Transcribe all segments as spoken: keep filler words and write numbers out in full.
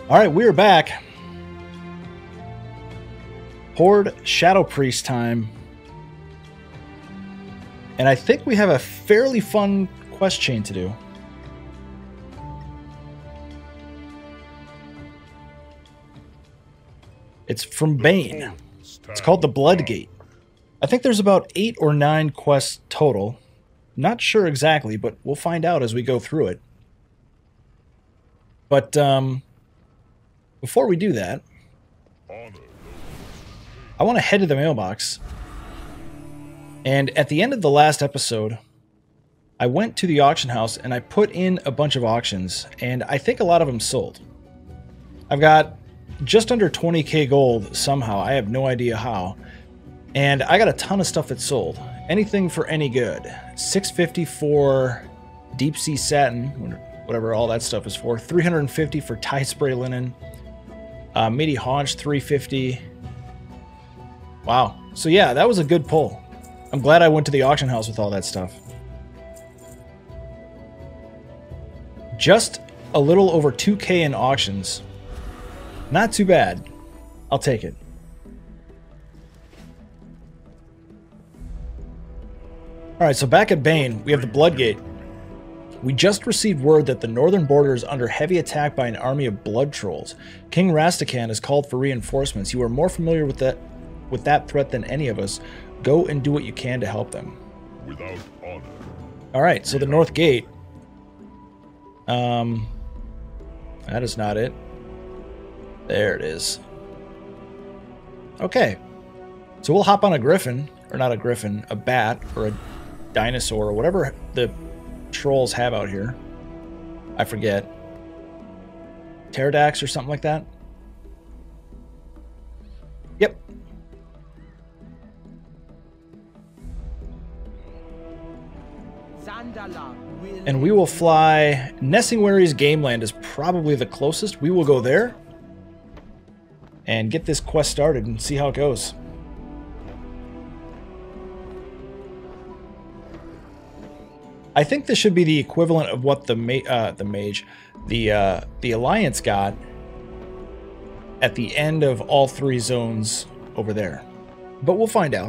All right, we're back. Horde Shadow Priest time. And I think we have a fairly fun quest chain to do. It's from Bane. It's called the Blood Gate. I think there's about eight or nine quests total. Not sure exactly, but we'll find out as we go through it. But um, before we do that, I want to head to the mailbox. And at the end of the last episode, I went to the auction house and I put in a bunch of auctions, and I think a lot of them sold. I've got just under twenty K gold somehow. I have no idea how. And I got a ton of stuff that sold. Anything for any good. six fifty for deep sea satin, whatever all that stuff is for. three hundred fifty for tie spray linen. Uh, Midi haunch, three fifty. Wow. So yeah, that was a good pull. I'm glad I went to the auction house with all that stuff. Just a little over two K in auctions. Not too bad. I'll take it. Alright, so back at Bane, we have the Blood Gate. We just received word that the northern border is under heavy attack by an army of blood trolls. King Rastakhan has called for reinforcements. You are more familiar with that with that threat than any of us. Go and do what you can to help them. Without honor. Alright, so the North Gate. Um, that is not it. There it is. Okay. So we'll hop on a griffin, or not a griffin, a bat, or a dinosaur, or whatever the trolls have out here. I forget. Pterodax or something like that? Yep. And we will fly... Nessingwary's Gameland is probably the closest. We will go there and get this quest started and see how it goes. I think this should be the equivalent of what the ma uh, the mage, the uh, the Alliance got at the end of all three zones over there, but we'll find out.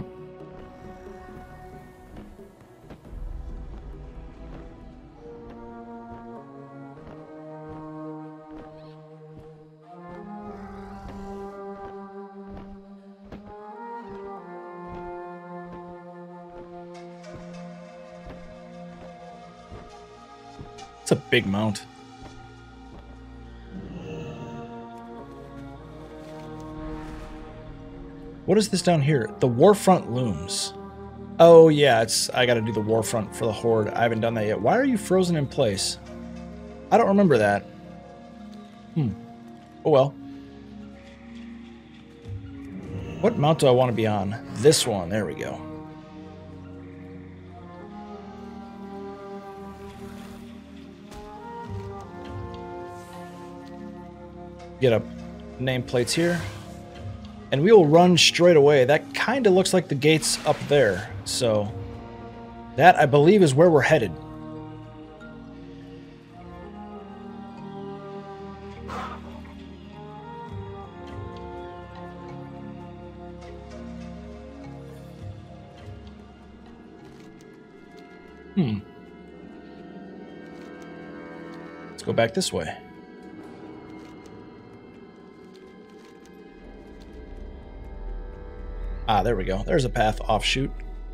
It's a big mount. What is this down here? The Warfront looms. Oh yeah, it's I gotta do the Warfront for the Horde. I haven't done that yet. Why are you frozen in place? I don't remember that. Hmm. Oh well. What mount do I want to be on? This one. There we go. Get up nameplates here. And we will run straight away. That kind of looks like the gate's up there. So that, I believe, is where we're headed. Hmm. Let's go back this way. Ah, there we go. There's a path offshoot.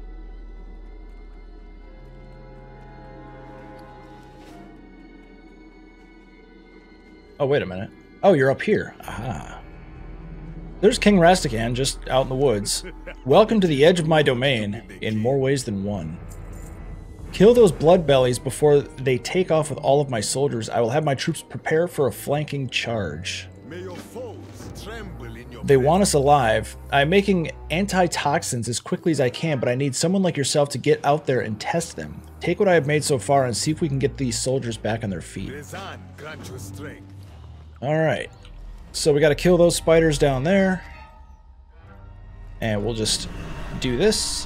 Oh, wait a minute. Oh, you're up here. Aha. There's King Rastakhan just out in the woods. Welcome to the edge of my domain, in more ways than one. Kill those blood bellies before they take off with all of my soldiers. I will have my troops prepare for a flanking charge. May your foes tremble in your They want us alive. I'm making antitoxins as quickly as I can, but I need someone like yourself to get out there and test them. Take what I have made so far and see if we can get these soldiers back on their feet. Rezan, grant your strength. Alright. So we gotta kill those spiders down there. And we'll just do this.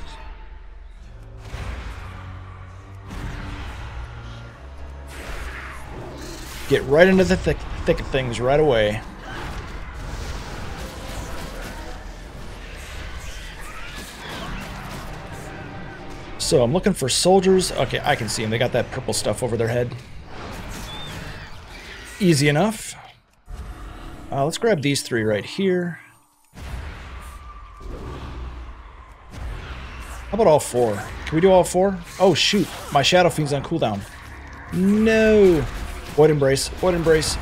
Get right into the thick thick of things right away. So I'm looking for soldiers. Okay, I can see them. They got that purple stuff over their head. Easy enough. Uh, let's grab these three right here. How about all four? Can we do all four? Oh shoot, my Shadow Fiend's on cooldown. No! Void Embrace, Void Embrace.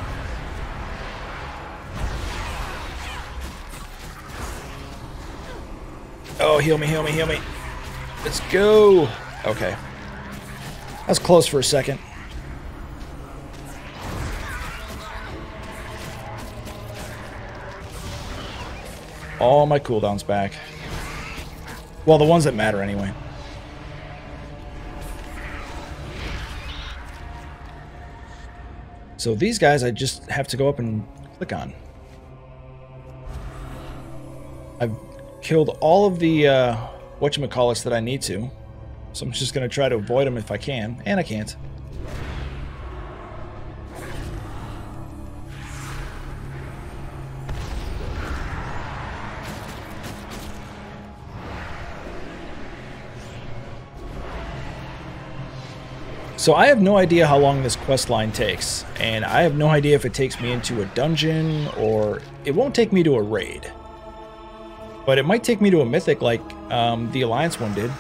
Oh, heal me, heal me, heal me. Let's go! Okay. That was close for a second. All my cooldowns back. Well, the ones that matter anyway. So these guys I just have to go up and click on. I've killed all of the uh, whatchamacallits that I need to. So I'm just going to try to avoid them if I can. And I can't. So I have no idea how long this quest line takes, and I have no idea if it takes me into a dungeon or it won't take me to a raid. But it might take me to a mythic like um, the Alliance one did.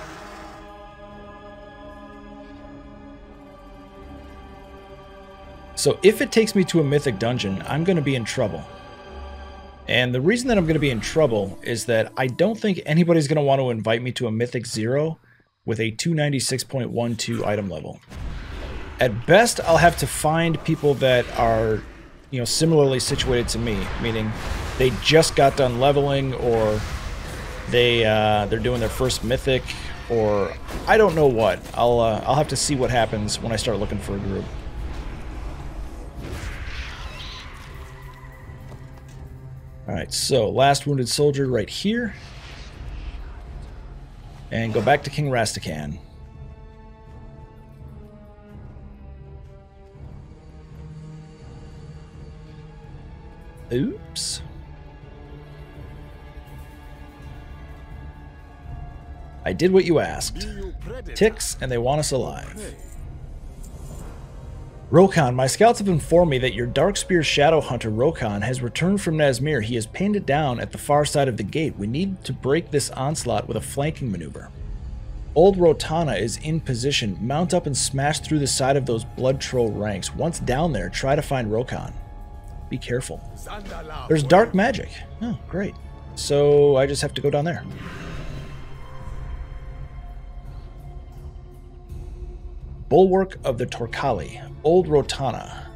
So if it takes me to a mythic dungeon, I'm going to be in trouble. And the reason that I'm going to be in trouble is that I don't think anybody's going to want to invite me to a mythic zero with a two ninety-six point one two item level. At best, I'll have to find people that are, you know, similarly situated to me, meaning they just got done leveling, or they uh, they're doing their first mythic, or I don't know what. I'll uh, I'll have to see what happens when I start looking for a group. All right, so last wounded soldier right here, and go back to King Rastakhan. Oops. I did what you asked. Ticks, and they want us alive. Rokhan, my scouts have informed me that your Darkspear Shadow Hunter Rokhan has returned from Nazmir. He is pinned it down at the far side of the gate. We need to break this onslaught with a flanking maneuver. Old Rotana is in position. Mount up and smash through the side of those blood troll ranks. Once down there, try to find Rokhan. Be careful. There's dark magic. Oh, great. So I just have to go down there. Bulwark of the Torkali. Old Rotana.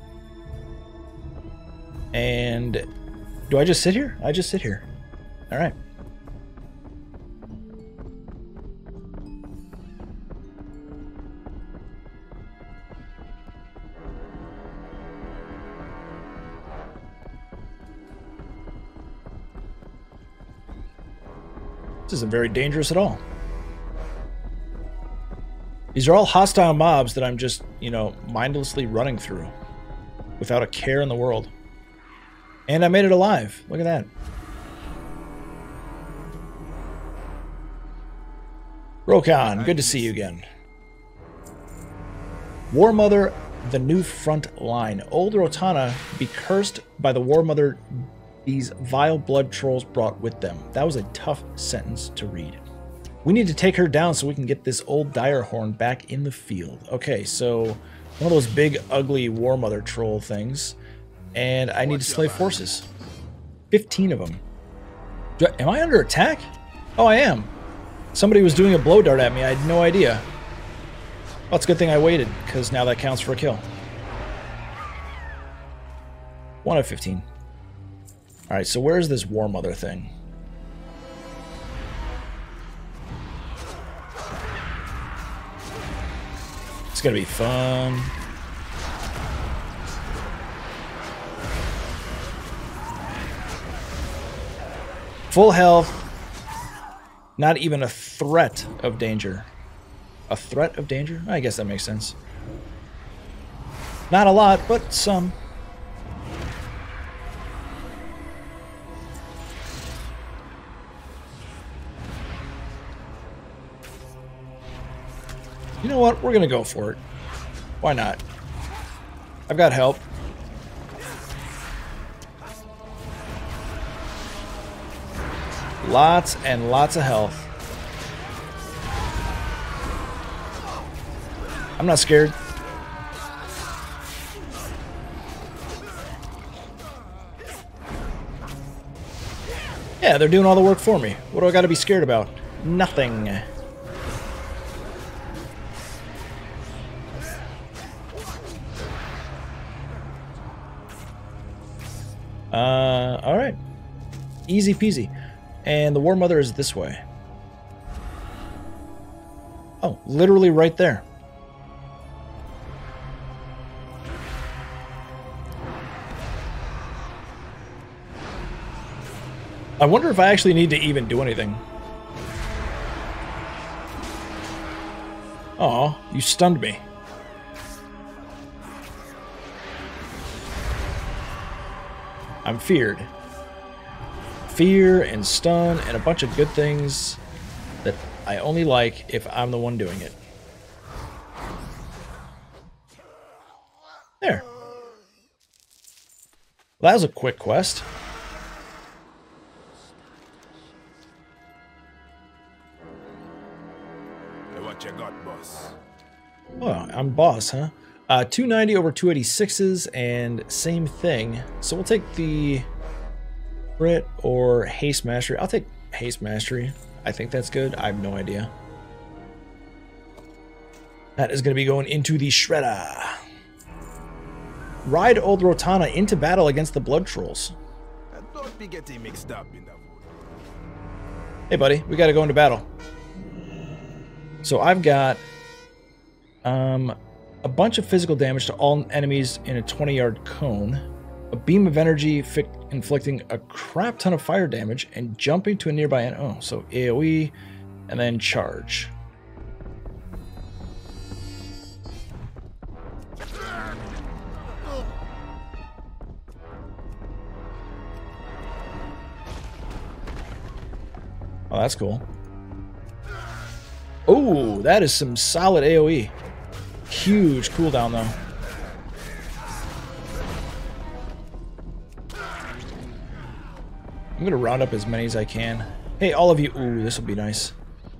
And do I just sit here? I just sit here. All right. This isn't very dangerous at all. These are all hostile mobs that I'm just, you know, mindlessly running through without a care in the world. And I made it alive. Look at that. Rokhan, good to see you again. War Mother, the new front line. Old Rotana be cursed by the War Mother these vile blood trolls brought with them. That was a tough sentence to read. We need to take her down so we can get this old Direhorn back in the field. Okay, so one of those big, ugly War Mother troll things. And I need to slay forces. fifteen of them. Do I, am I under attack? Oh, I am. Somebody was doing a blow dart at me. I had no idea. Well, it's a good thing I waited, because now that counts for a kill. one out of fifteen. Alright, so where's this War Mother thing? It's gonna be fun. Full health. Not even a threat of danger. A threat of danger? I guess that makes sense. Not a lot, but some. You know what? We're gonna go for it. Why not? I've got help. Lots and lots of health. I'm not scared. Yeah, they're doing all the work for me. What do I got to be scared about? Nothing. Uh, all right. Easy peasy. And the War Mother is this way. Oh, literally right there. I wonder if I actually need to even do anything. Aw, you stunned me. I'm feared. Fear and stun and a bunch of good things that I only like if I'm the one doing it. There. Well, that was a quick quest. Hey, what you got, boss? Oh, I'm boss, huh? Uh, two ninety over two eighty-sixes and same thing. So we'll take the Crit or Haste Mastery. I'll take Haste Mastery. I think that's good. I have no idea. That is going to be going into the Shredder. Ride Old Rotana into battle against the Blood Trolls. I don't be getting mixed up in that wood. Hey, buddy, we got to go into battle. So I've got um, a bunch of physical damage to all enemies in a twenty yard cone, a beam of energy inflicting a crap ton of fire damage, and jumping to a nearby enemy. Oh, so AoE, and then charge. Oh, that's cool. Oh, that is some solid AoE. Huge cooldown, though. I'm going to round up as many as I can. Hey, all of you. Ooh, this will be nice.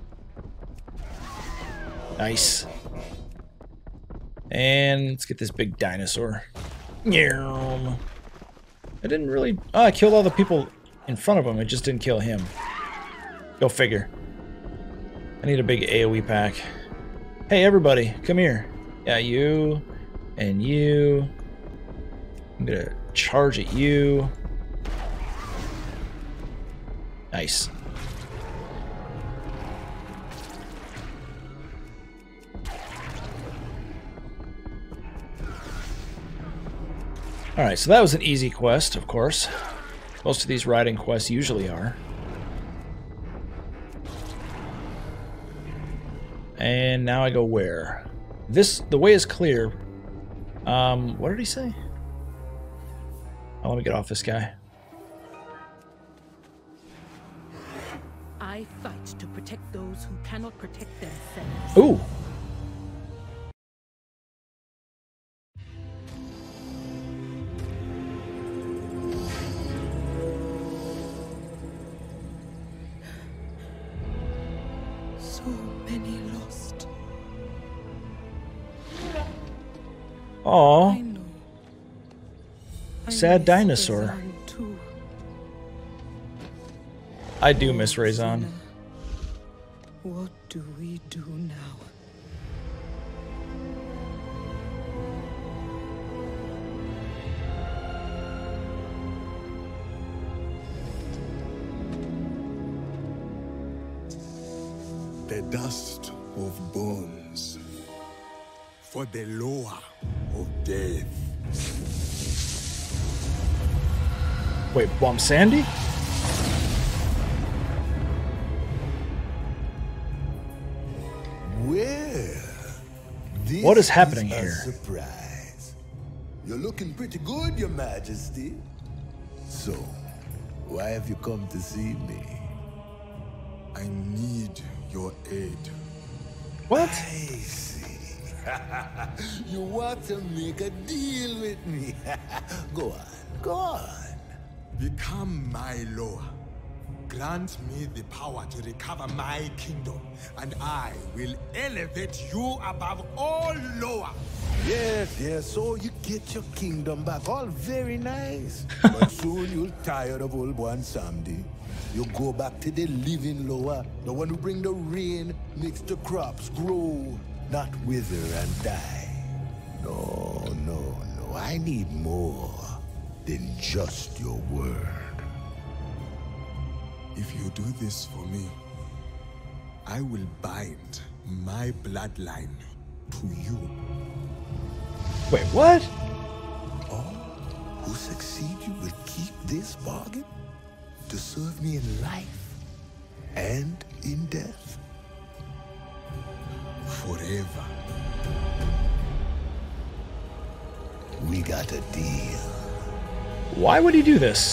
Nice. And let's get this big dinosaur. I didn't really... Oh, I killed all the people in front of him. I just didn't kill him. Go figure. I need a big AoE pack. Hey, everybody, come here. Yeah, you and you. I'm gonna charge at you. Nice. Alright, so that was an easy quest, of course. Most of these riding quests usually are. And now I go where? This, the way is clear. Um, what did he say? Oh, let me get off this guy. I fight to protect those who cannot protect themselves. Ooh. So many lost. Aw. I know. I Sad miss dinosaur. Razan too. I do miss Razan. What do we do now? The dust of bones for the lower of death. Wait, Bomb Sandy? Well, this What is happening is a here? surprise. You're looking pretty good, Your Majesty. So, why have you come to see me? I need your aid. What? I see. You want to make a deal with me? Go on, go on. Become my Loa. Grant me the power to recover my kingdom, and I will elevate you above all Loa. Yes, yes, so you get your kingdom back. All very nice. But soon you'll tired of old one Samdi. You go back to the living Loa, the one who bring the rain, makes the crops grow, not wither and die. No, no, no, I need more than just your word. If you do this for me, I will bind my bloodline to you. Wait, what? All who succeed you will keep this bargain to serve me in life and in death. Forever. We got a deal. Why would he do this?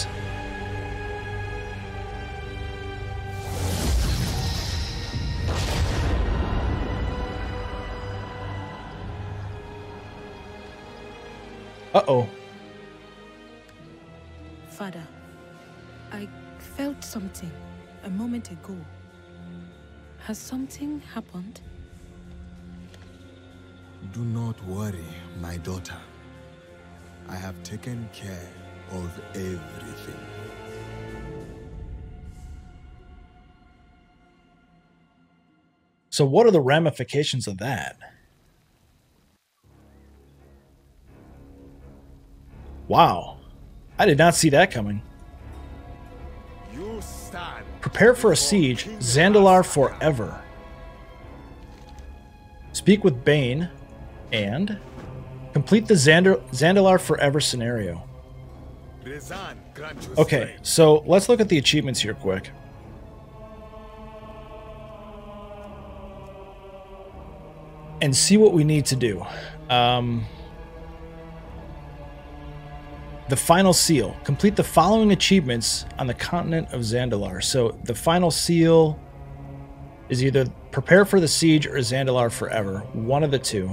Uh-oh. Father, I felt something a moment ago. Has something happened? Do not worry, my daughter. I have taken care of everything. So what are the ramifications of that? Wow. I did not see that coming. You stand. Prepare for a siege. Zandalar forever. Speak with Bane. And complete the Zandar Zandalar forever scenario. Okay, so let's look at the achievements here quick. And see what we need to do. Um... The final seal. Complete the following achievements on the continent of Zandalar. So the final seal is either prepare for the siege or Zandalar forever. One of the two.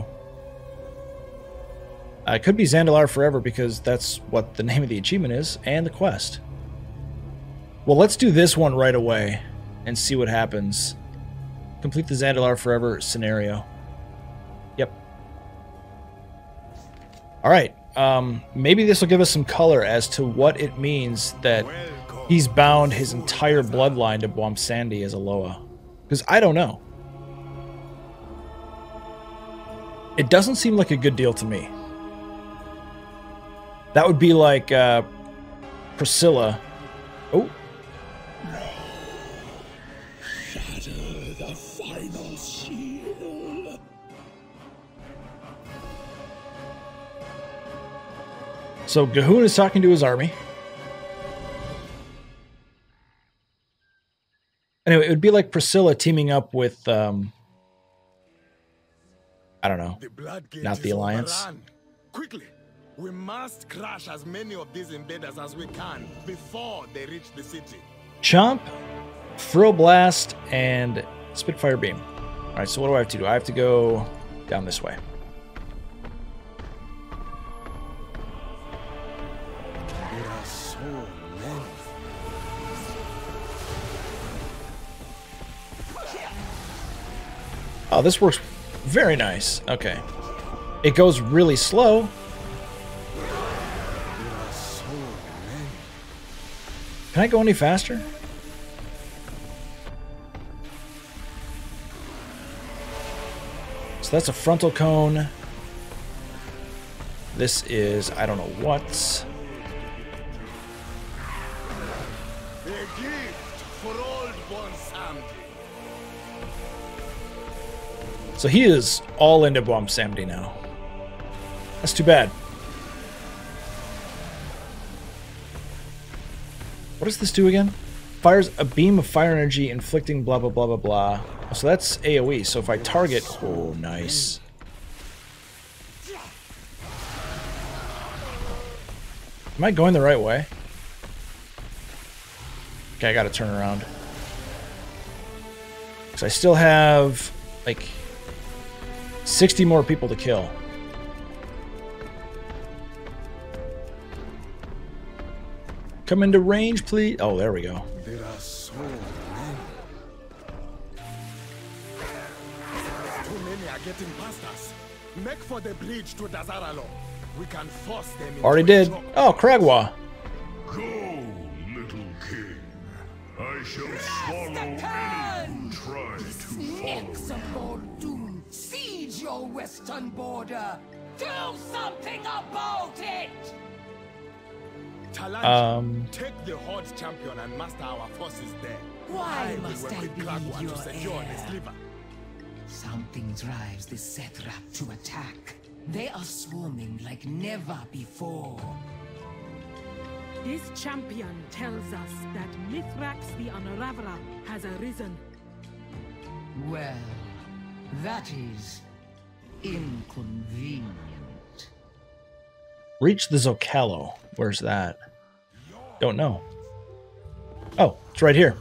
Uh, it could be Zandalar forever because that's what the name of the achievement is and the quest. Well, let's do this one right away and see what happens. Complete the Zandalar forever scenario. Yep. All right. Um, maybe this will give us some color as to what it means that he's bound his entire bloodline to Bwomsandi as a Loa. Because I don't know. It doesn't seem like a good deal to me. That would be like uh, Priscilla. Oh. Shatter the final seal. So G'huun is talking to his army. Anyway, it would be like Priscilla teaming up with, um, I don't know, the not the Alliance. Quickly, we must crush as many of these invaders as we can before they reach the city. Chomp, Frill Blast, and Spitfire Beam. All right, so what do I have to do? I have to go down this way. There are so many. Oh, this works very nice. Okay. It goes really slow. There are so many. Can I go any faster? So that's a frontal cone. This is, I don't know what. A gift for old Bwomsandi. So he is all into Bwomsandi now. That's too bad. What does this do again? Fires a beam of fire energy inflicting blah blah blah blah blah. So that's AoE. So if I target... Oh, nice. Am I going the right way? Okay, I gotta turn around. Because I still have, like... sixty more people to kill. Come into range, please. Oh, there we go. There are so many. Too many are getting past us. Make for the bridge to Dazaralo. We can force them into Already a did. choke. Oh, Kragwa. Go, little king. I shall swallow any who try to Snakes follow. of Muldoon, siege your western border. Do something about it! Talanji, Um, take the Horde champion and master our forces there. Why will must work I with be Kragwa your to secure heir? the sliver. Something drives the Sethrap to attack. They are swarming like never before. This champion tells us that Mithrax the Unraveler has arisen. Well, that is inconvenient. reach the Zocalo. Where's that? Don't know. Oh, it's right here.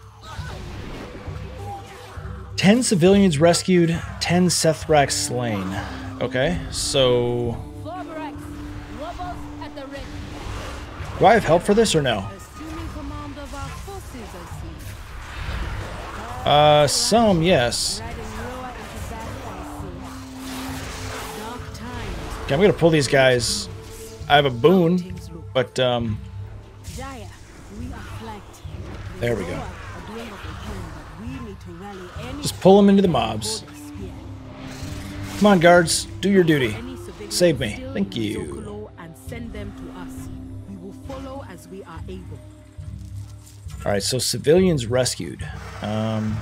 Ten civilians rescued, ten Sethrax slain. Okay, so... Forbrax, robots at the ready. do I have help for this or no? Assuming command of our forces, I see. Uh, some, yes. Riding lower into battle, I see. Dark times. Okay, I'm gonna pull these guys. I have a boon, but, um... Jaya, we are flanked. there we go. Lower are doing what they can, but we need to rally any Just pull them into the mobs. border spear. Come on, guards. Do your duty. Any civilians Save me. still Thank in you. Zocalo and send them to us. We will follow as we are able. Alright, so civilians rescued. Um...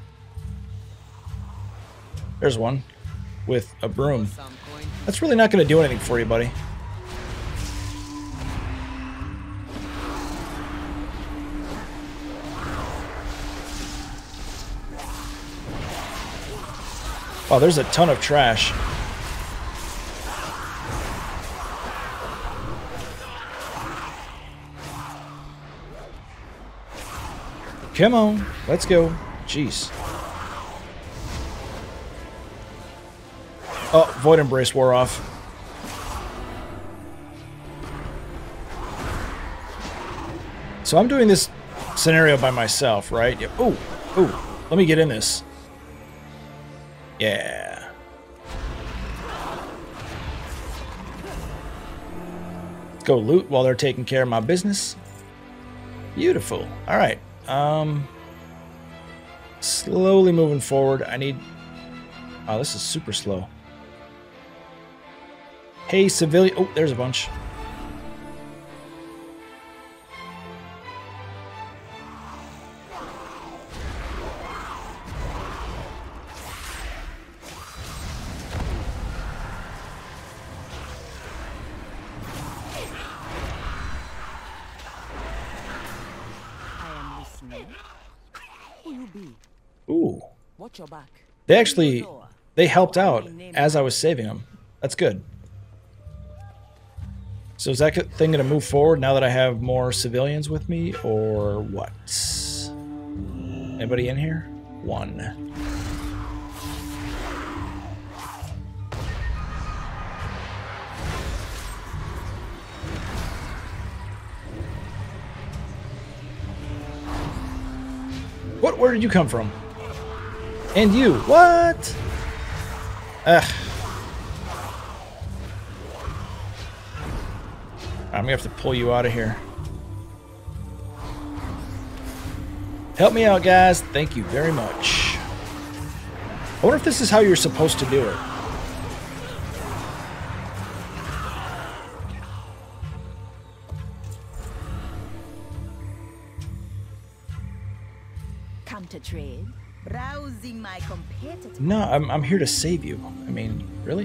There's one. With a broom. That's really not gonna do anything for you, buddy. Oh, there's a ton of trash. Come on, let's go. Jeez. Oh, Void Embrace wore off. So I'm doing this scenario by myself, right? Yeah. Oh, oh, let me get in this. Yeah. Let's go loot while they're taking care of my business. Beautiful. All right. Um, slowly moving forward. I need... oh, this is super slow. Hey, civilian... oh, there's a bunch. I am listening. Who you be? Ooh. Watch your back. They actually... they helped out as I was saving them. That's good. So is that thing going to move forward now that I have more civilians with me, or what? Anybody in here? One. What? Where did you come from? And you? What? Ugh. I'm gonna have to pull you out of here. Help me out, guys. Thank you very much. I wonder if this is how you're supposed to do it. Come to trade. Browsing my competitor. No, I'm, I'm here to save you. I mean, really?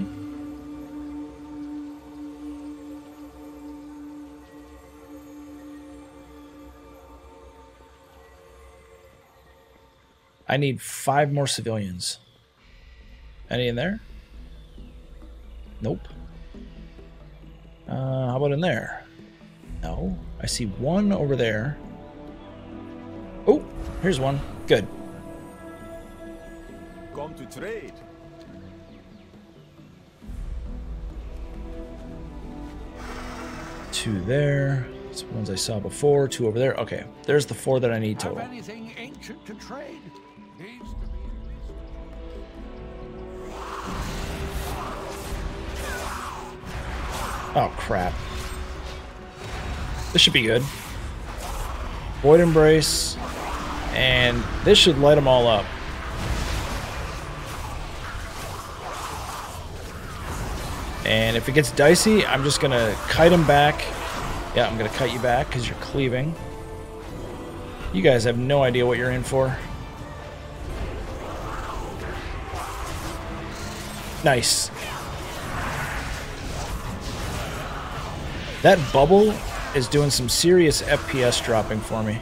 I need five more civilians. Any in there? Nope. Uh, how about in there? No. I see one over there. Oh, here's one. Good. Come to trade. Two there. That's the ones I saw before. Two over there. Okay, there's the four that I need total. Have anything ancient to trade? Needs to be. Oh, crap. This should be good. Void Embrace. And this should light them all up. And if it gets dicey, I'm just going to kite him back. Yeah, I'm going to kite you back because you're cleaving. You guys have no idea what you're in for. Nice. That bubble is doing some serious F P S dropping for me.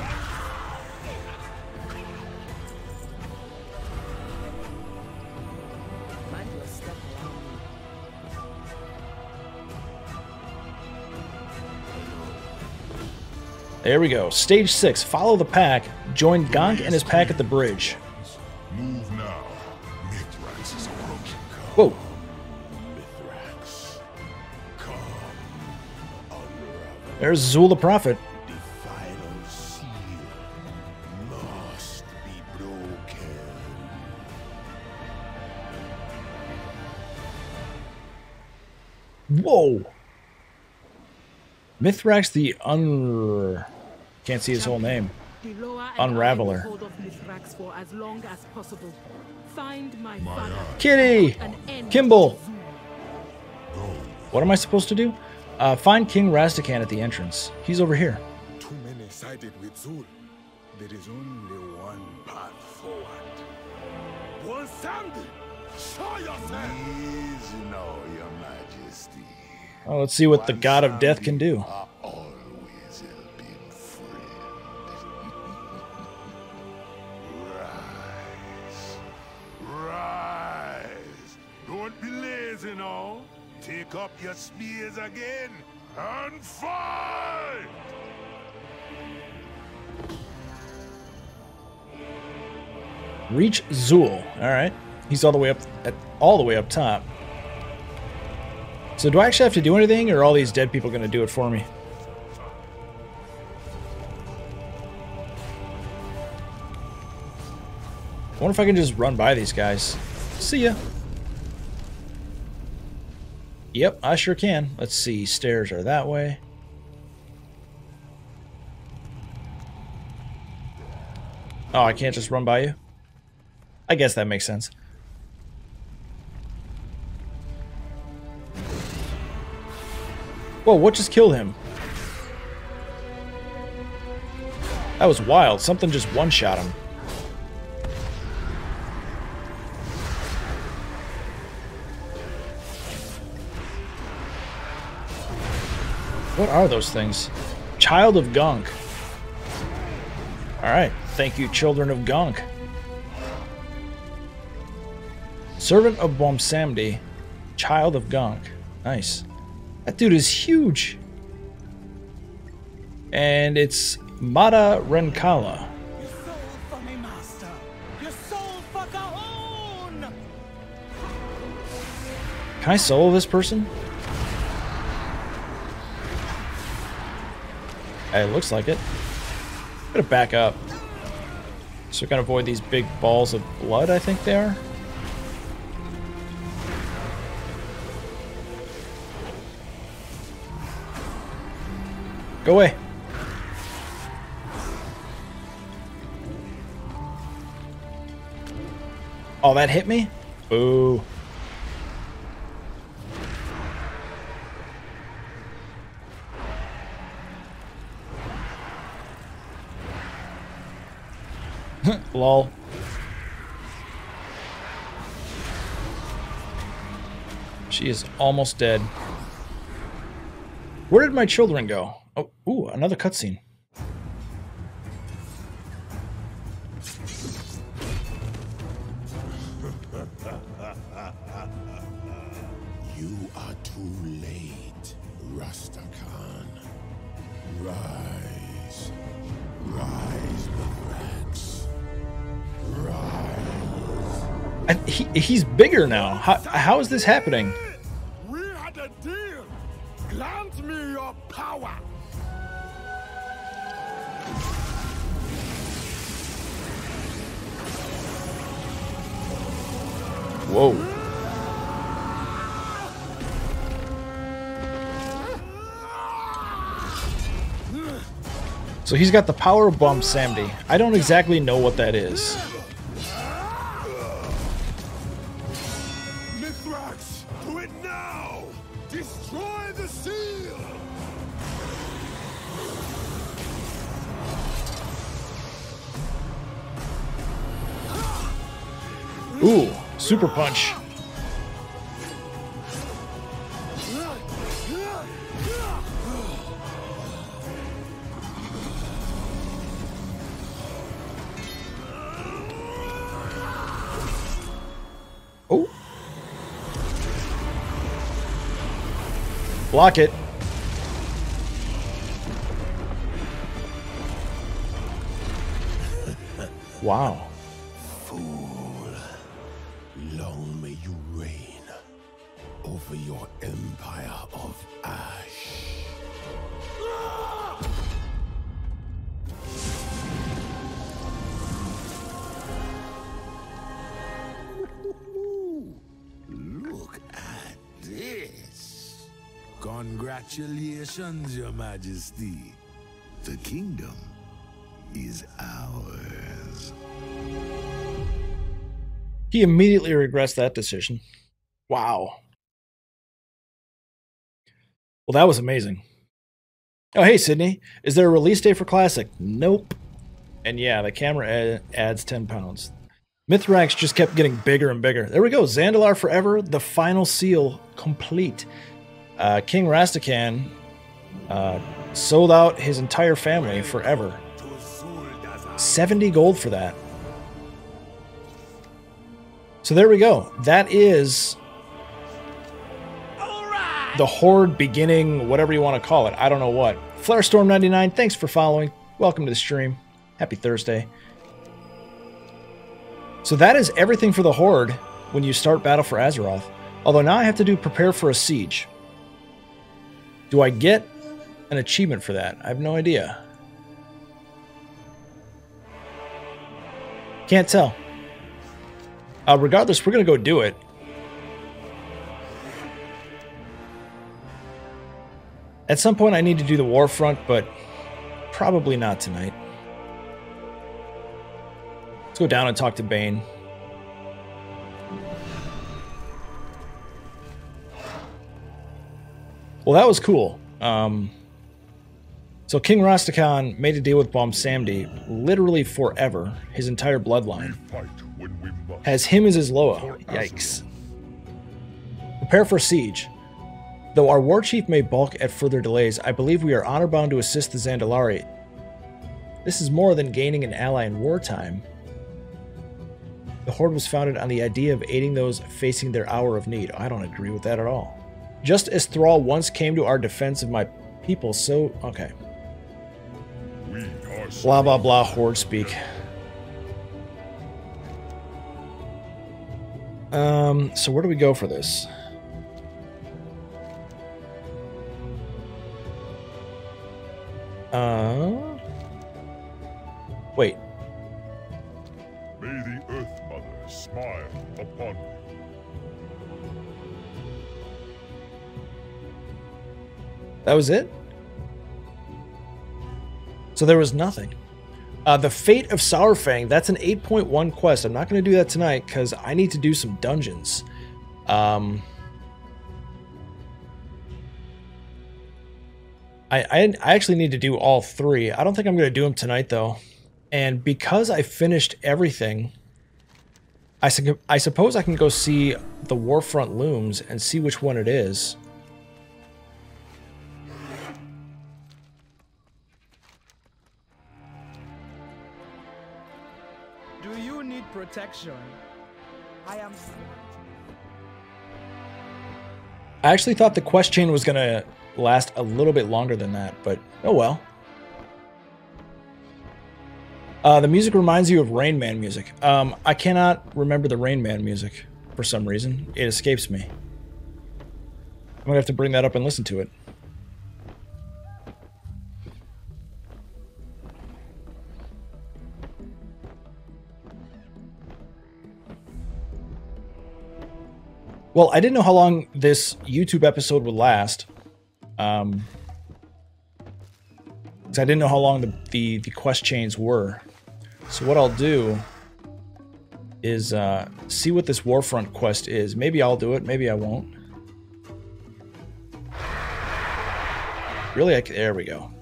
There we go. Stage six. Follow the pack. Join Gonk and his pack at the bridge. Move now. Mithrax is approaching. Whoa. Mithrax, come, unravel. There's Zul the Prophet. The final seal must be broken. Whoa. Mithrax the Un... Can't see his whole name. The Loa and Unraveler. I will hold off Mithrax for as long as possible. Find my father. Kitty! An end Kimball! to Zul. What am I supposed to do? Uh, find King Rastakhan at the entrance. He's over here. Too many sided with Zul. There is only one path forward. One Samdi, show yourself! Easy now, your majesty. Oh, let's see what the God of Death can do. Are always helping friend. Rise. Rise. Don't be lazy now. Take up your spears again and fight! Reach Zul. All right. He's all the way up at all the way up top. So do I actually have to do anything, or are all these dead people going to do it for me? I wonder if I can just run by these guys. See ya. Yep, I sure can. Let's see. Stairs are that way. Oh, I can't just run by you? I guess that makes sense. Whoa, what just killed him? That was wild. Something just one-shot him. What are those things? Child of Gonk. Alright, thank you, children of Gonk. Servant of Bomsamdi. Child of Gonk. Nice. That dude is huge. And it's Mata Renkala. You sold for me, master. You sold for Gahon. Can I solo this person? It looks like it. I'm gonna back up. So we can avoid these big balls of blood, I think they are. Go away. Oh, that hit me? Boo. Lol. She is almost dead. Where did my children go? Oh, ooh, another cutscene. You are too late, Rastakhan. Rise. Rise, Mithrax. Rise. And he, he's bigger now. How, how is this happening? We had a deal. Glad Grant me your power! Whoa. So he's got the power bomb Samdi. I don't exactly know what that is. Mithrax, do it now! Destroy the seal! Ooh, super punch. Oh. Block it. Wow. Fool. Long may you reign over your empire of ash. Look at this. Congratulations, Your Majesty. The kingdom is ours. He immediately regrets that decision. Wow. Well, that was amazing. Oh, hey, Sydney. Is there a release date for Classic? Nope. And yeah, the camera ad adds ten pounds. Mithrax just kept getting bigger and bigger. There we go. Zandalar Forever, the final seal, complete. Uh, King Rastakhan uh, sold out his entire family forever. seventy gold for that. So there we go. That is the Horde beginning, whatever you want to call it. I don't know what. Flarestorm ninety-nine, thanks for following. Welcome to the stream. Happy Thursday. So that is everything for the Horde when you start Battle for Azeroth. Although now I have to do Prepare for a Siege. Do I get an achievement for that? I have no idea. Can't tell. Uh, regardless, we're going to go do it. At some point I need to do the Warfront, but probably not tonight. Let's go down and talk to Bane. Well, that was cool. Um, so King Rastakhan made a deal with Bomb Samdi literally forever. His entire bloodline. Has him as his Loa. Yikes. Prepare for siege. Though our war chief may balk at further delays, I believe we are honor-bound to assist the Zandalari. This is more than gaining an ally in wartime. The Horde was founded on the idea of aiding those facing their hour of need. I don't agree with that at all. Just as Thrall once came to our defense of my people, so... Okay. Blah, blah, blah, Horde speak. Um, so where do we go for this? Uh... Wait. May the Earth Mother smile upon me. That was it? So there was nothing. Uh, the Fate of Sourfang, that's an eight point one quest. I'm not going to do that tonight because I need to do some dungeons. Um, I, I, I actually need to do all three. I don't think I'm going to do them tonight, though. And because I finished everything, I, su I suppose I can go see the Warfront looms and see which one it is. Do you need protection? I am... I actually thought the quest chain was going to last a little bit longer than that, but oh well. Uh, the music reminds you of Rain Man music. Um, I cannot remember the Rain Man music for some reason. It escapes me. I'm going to have to bring that up and listen to it. Well, I didn't know how long this YouTube episode would last. Um, because I didn't know how long the, the, the quest chains were. So what I'll do is uh, see what this Warfront quest is. Maybe I'll do it, maybe I won't. Really? I can, there we go.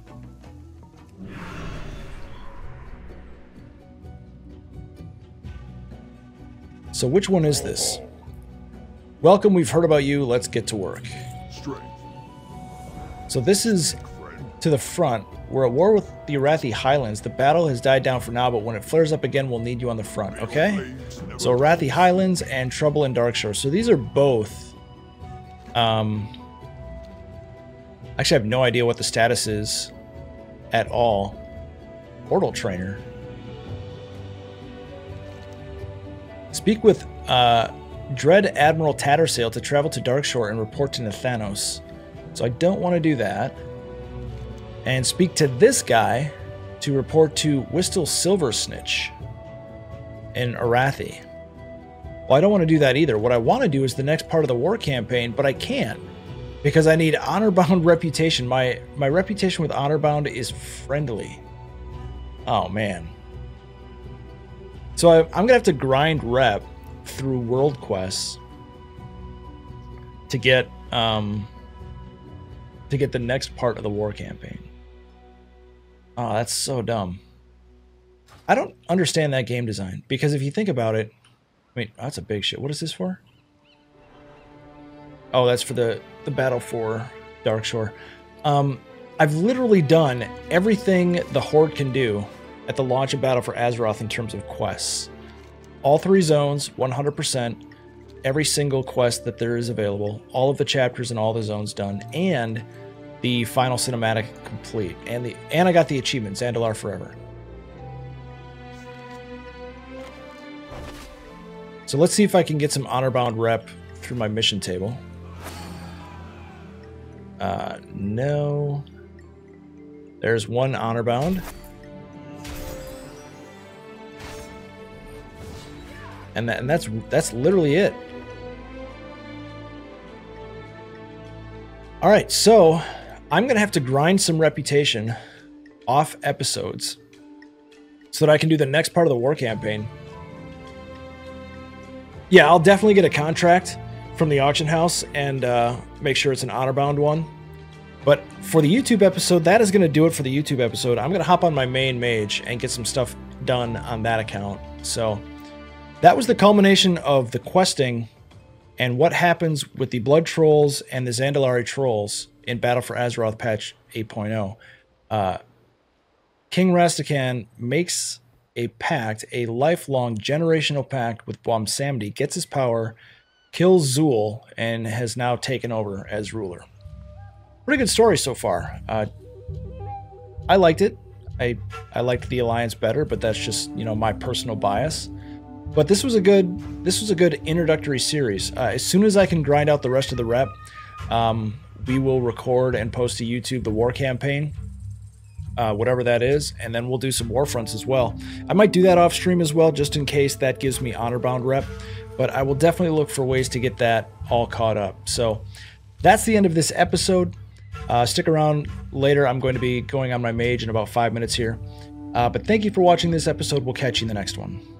So which one is this? Welcome, we've heard about you. Let's get to work. Strength. So this is to the front. We're at war with the Arathi Highlands. The battle has died down for now, but when it flares up again, we'll need you on the front, okay? So Arathi Highlands and Trouble in Darkshore. So these are both... Um, actually, I have no idea what the status is at all. Portal Trainer. Speak with uh, Dread Admiral Tattersail to travel to Darkshore and report to Nathanos. So I don't want to do that. And speak to this guy to report to Whistle Silversnitch in Arathi. Well, I don't want to do that either. What I want to do is the next part of the war campaign, but I can't because I need honor-bound reputation. My my reputation with honor-bound is friendly. Oh, man. So I, I'm going to have to grind rep through world quests to get um, to get the next part of the war campaign. Oh, that's so dumb. I don't understand that game design because if you think about it, I mean, oh, that's a big shit. What is this for? Oh, that's for the, the battle for Darkshore. Um, I've literally done everything the Horde can do at the launch of Battle for Azeroth in terms of quests. All three zones, one hundred percent. Every single quest that there is available. All of the chapters and all the zones done. And the final cinematic complete. And the and I got the achievement, Zandalar Forever. So let's see if I can get some honor-bound rep through my mission table. Uh, no. There's one honor-bound. And, that, and that's that's literally it. All right, so I'm going to have to grind some reputation off episodes so that I can do the next part of the war campaign. Yeah, I'll definitely get a contract from the auction house and uh, make sure it's an honor-bound one. But for the YouTube episode, that is going to do it for the YouTube episode. I'm going to hop on my main mage and get some stuff done on that account. So that was the culmination of the questing and what happens with the Blood Trolls and the Zandalari Trolls in Battle for Azeroth patch eight point oh. Uh, King Rastakhan makes a pact, a lifelong generational pact with Bwonsamdi, gets his power, kills Zul, and has now taken over as ruler. Pretty good story so far. Uh, I liked it. I I liked the Alliance better, but that's just, you know, my personal bias. But this was a good this was a good introductory series. Uh, as soon as I can grind out the rest of the rep, um, we will record and post to YouTube the war campaign, uh, whatever that is, and then we'll do some war fronts as well. I might do that off stream as well, just in case that gives me honor-bound rep. But I will definitely look for ways to get that all caught up. So that's the end of this episode. Uh, stick around later. I'm going to be going on my mage in about five minutes here. Uh, but thank you for watching this episode. We'll catch you in the next one.